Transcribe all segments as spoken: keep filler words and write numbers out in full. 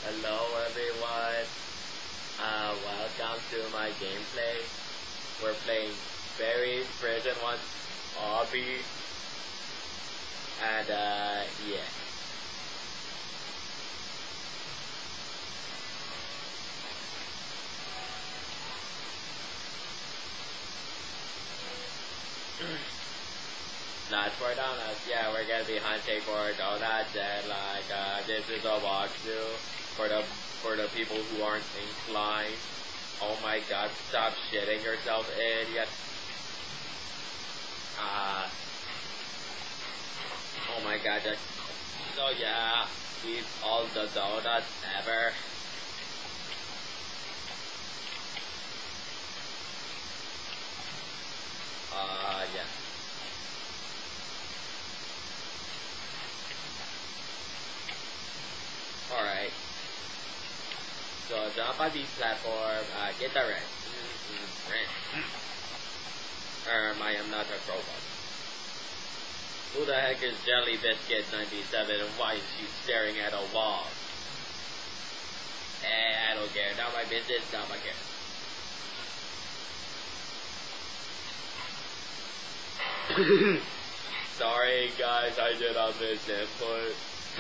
Hello everyone, uh, welcome to my gameplay. We're playing Fairy Prison One Obby, and uh, yeah. Nuts for donuts, yeah, we're gonna be hunting for donuts, and like, uh, this is a walkthrough for the, for the people who aren't inclined. Oh my god, stop shitting yourself, idiot. Uh, oh my god, just, so yeah, eat all the donuts ever. Uh, yeah. Alright. So jump on this platform, uh, get the rest. Um, I am not a robot. Who the heck is Jelly Biscuit ninety-seven and why is she staring at a wall? Eh, I don't care. Not my business, not my care. Sorry guys, I did not miss input.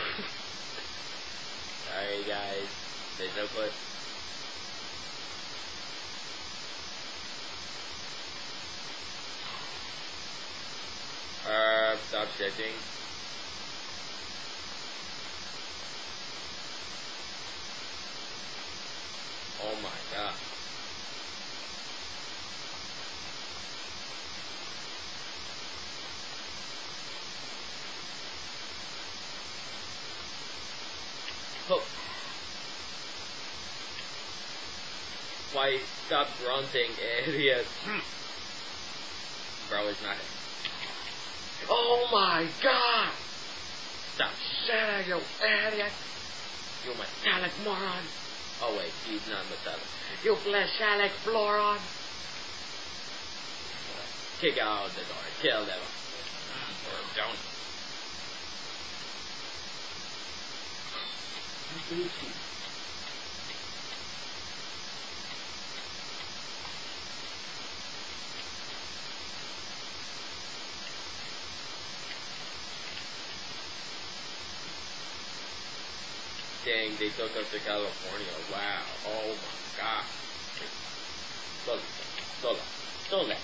Sorry guys, miss input. Uh, stop shitting. Oh my god. Oh. Why stop grunting, idiot? Bro, it's not. Oh my god! Stop shitting, you idiot! You metallic moron! Oh wait, he's not metallic. You fleshalic floron! Kick out the door, kill them. Or don't. Dang, they took us to California. Wow. Oh my god. Sola. Sola. Sola.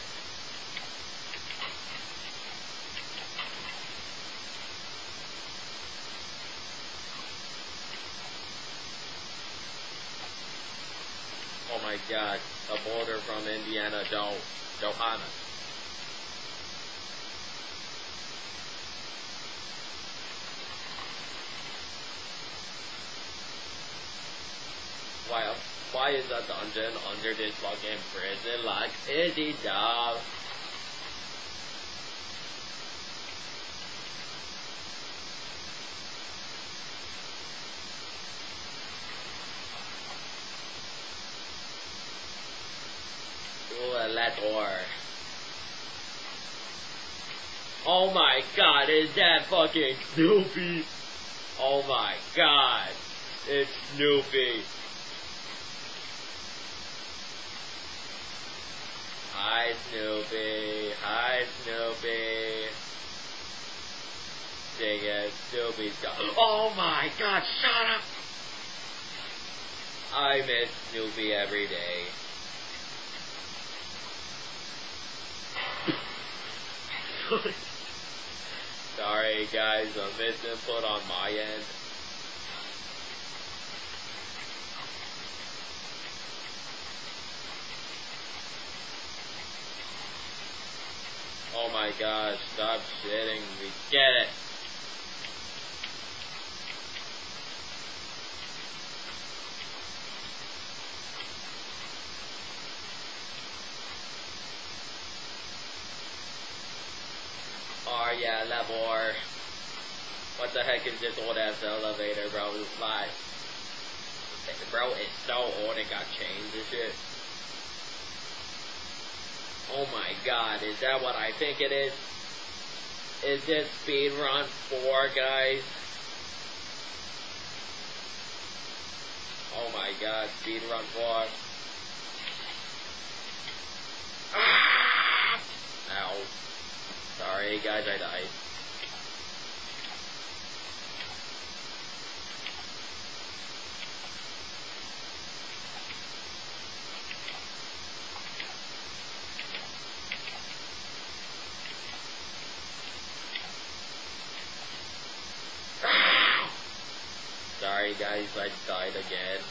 Oh my god. A border from Indiana Jo Johanna. Why, why is that dungeon under this fucking prison like Izzy dog? Ooh, let door. Oh my god, is that fucking Snoopy? Oh my god, it's Snoopy. Hi Snoopy, hi Snoopy. Dang it, Snoopy's gone. Oh my god, shut up! I miss Snoopy every day. Sorry guys, a misinput on my end. Oh my gosh, stop shitting, we get it. Oh yeah, Labor. What the heck is this old ass elevator, bro? Like, bro, it's so old it got changed and shit. Oh my god, is that what I think it is? Is this speedrun four, guys? Oh my god, speed run four. Ah! Ow. Sorry guys, I died. Sorry guys, I died again.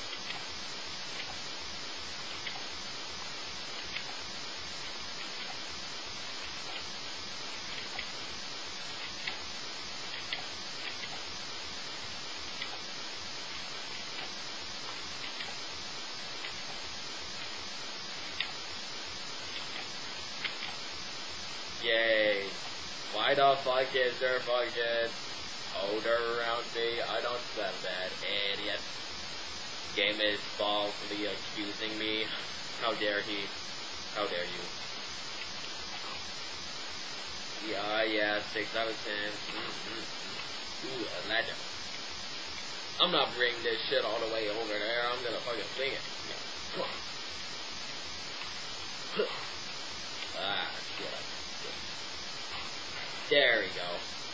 Yay. Why the fuck is there fucking odor around me? I don't smell that, idiot. Game is falsely accusing me. How dare he? How dare you? Yeah, yeah, six out of ten. Mm-hmm. Ooh, a legend. I'm not bringing this shit all the way over there. I'm gonna fucking sing it. Come on. Ah, shit. There we go.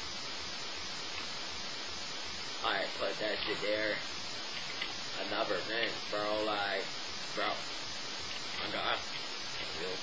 Alright, put that shit there. Another thing, bro, like, bro. Oh god. Real.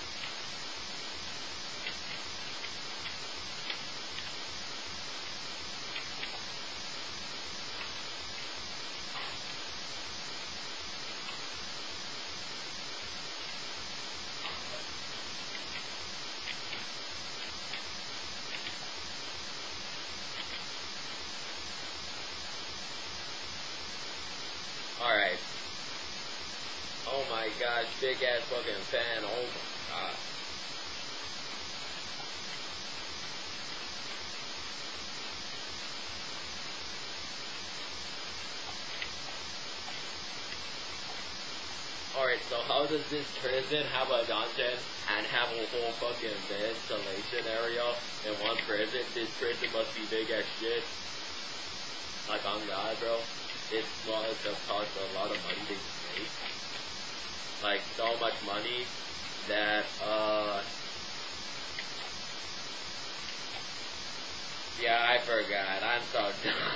Alright. Oh my gosh, big ass fucking fan. Oh my god. Alright, so how does this prison have a dungeon and have a whole fucking ventilation area in one prison? This prison must be big as shit. Like, on God, bro. It must have cost a lot of money to make. Like, so much money that, uh... yeah, I forgot. I'm so dumb.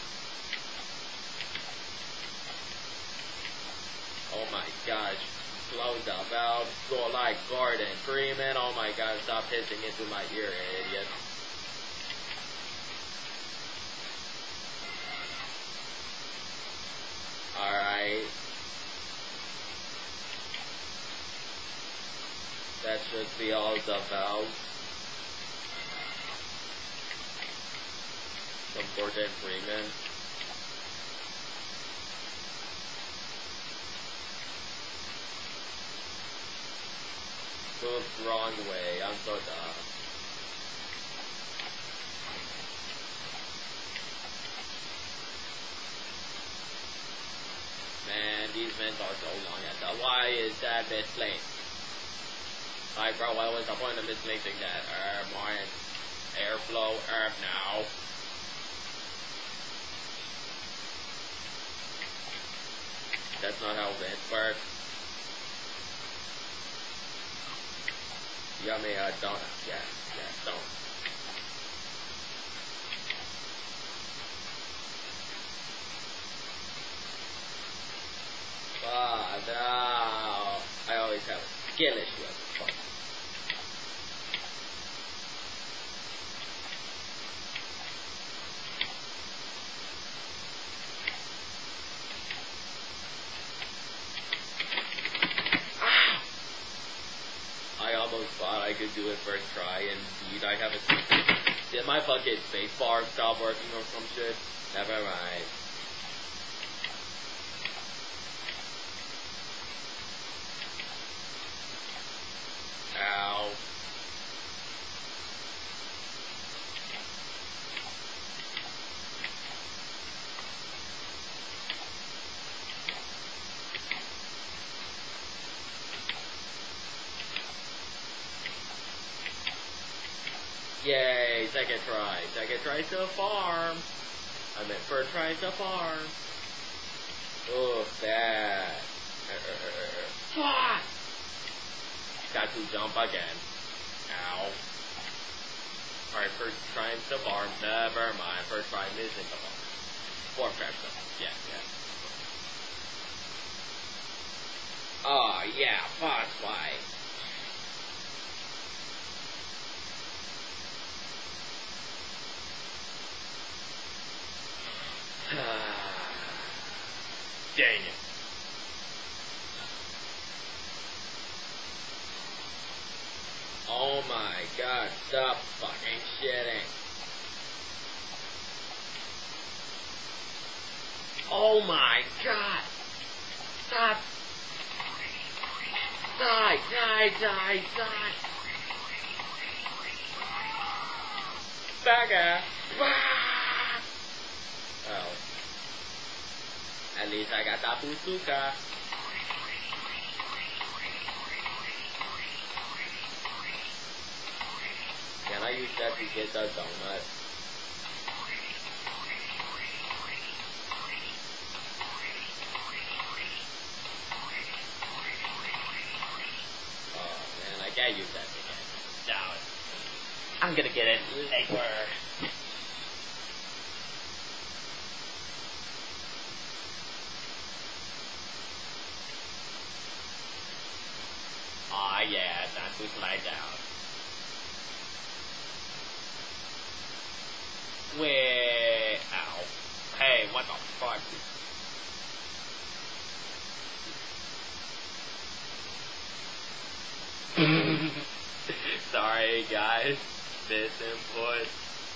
Oh my gosh. Close the valve. Go like Gordon Freeman. Oh my god, stop hissing into my ear, idiot. Alright. That should be all the valves. From Gordon Freeman. Moved wrong way. I'm so dumb. Man, these vents are so long at the. Why is that misplaced? Like, bro, what was the point of misplacing that? Er, more airflow, er, now. That's not how vents work. Yummy, a donut. Yes, yes, donut. Ah, no. I always have a skill issue at this point. Ah! I almost thought I could do it first try, and indeed I have a... Did my fucking spacebar stop working or some shit? Never mind. Ow. Yay, second try. Second try to farm. I meant first try to farm. Oh, bad. Fuck! Got to jump again. Ow. Alright, first try into the barn. Never mind. First try missing the barn. Four pressure. Yeah, yeah. Oh, yeah. Boss fight. Dang it. Oh my god, stop fucking shitting. Oh my god. Stop. Die, die, die, die. Bagger. Well, at least I got that bazooka. Can I use that to get the donut? Oh man, I can't use that again. No, I'm gonna get it later. Aw, oh, yeah, time to slide down. Wait, ow. Hey, what the fuck? Sorry, guys. This input.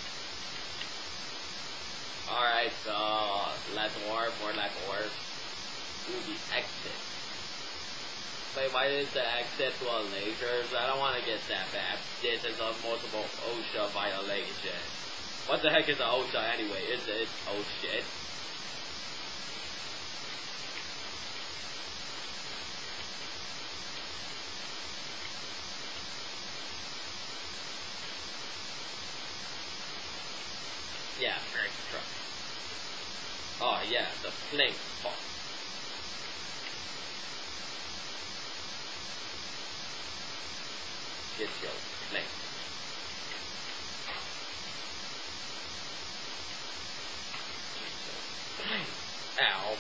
Alright, so let's warp or let's warp to the exit. Wait, why is the exit to a lasers? I don't want to get that bad. This is a multiple OSHA violation. What the heck is an OSHA anyway? Is it? Oh shit. Yeah, very truck. Oh yeah, the flame part. Get your flame. Ow.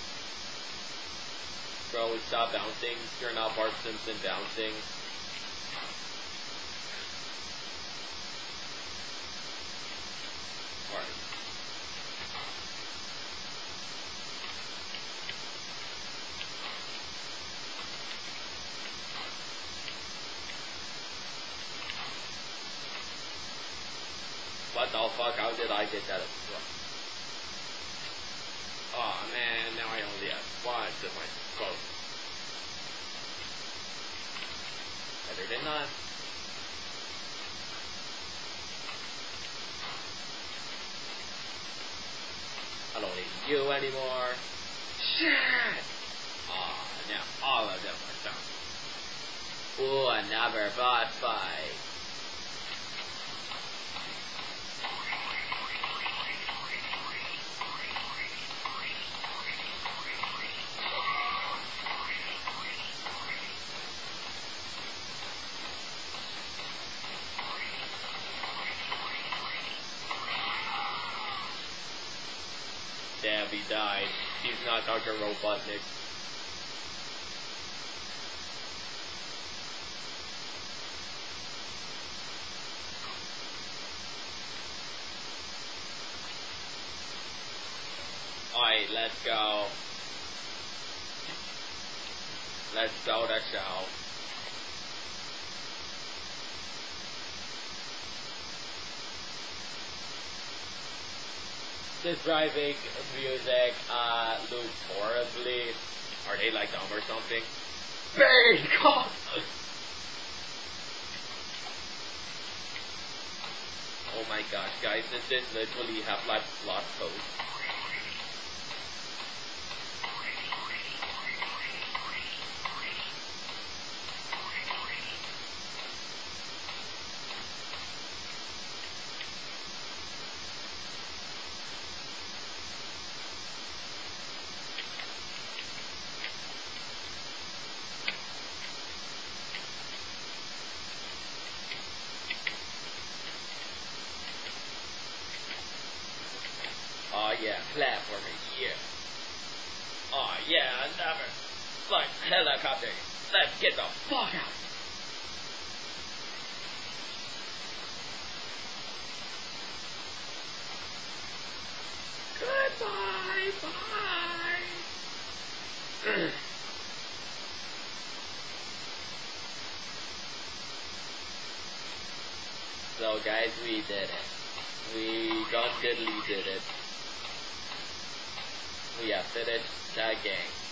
Bro, stop bouncing. You're not Bart Simpson bouncing. Alright. What the fuck? How did I get that? Oh man, now I only have one to my boat. Better than none. I don't need you anymore. Shit! Oh, now all of them are done. Ooh, another boss fight. Damn, he died. He's not Doctor Robotnik. Alright, let's go. Let's go to show. This driving music uh, looks horribly. Are they like dumb or something? Bang! God! Oh my gosh, guys, this is literally Half-Life Lost Coast. Oh yeah, clap for me, yeah. Oh yeah, another flight helicopter. Let's get the fuck out. Goodbye, bye. So guys, we did it. We got goodly did it. We have finished that game.